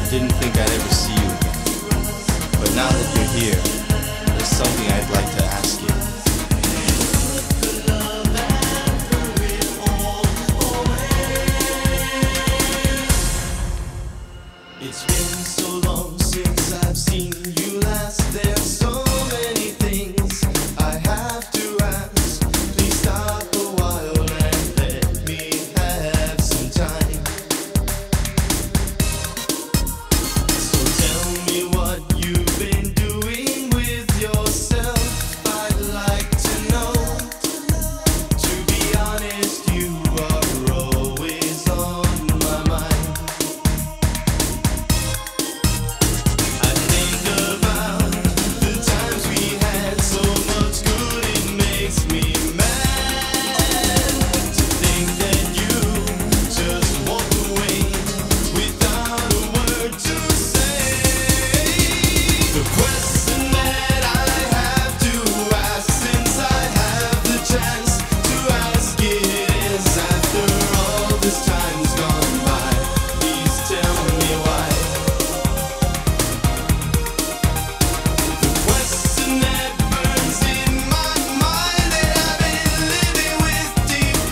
didn't think I'd ever see you again. But now that you're here, there's something I'd like to ask you. It's been so long since I've seen you last. There's so many things I have to ask. Please stop a while and let me have some time. So tell me what you've been doing with yourself. I'd like to know. To be honest, you are always on my mind.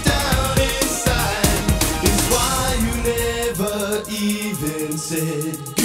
Even said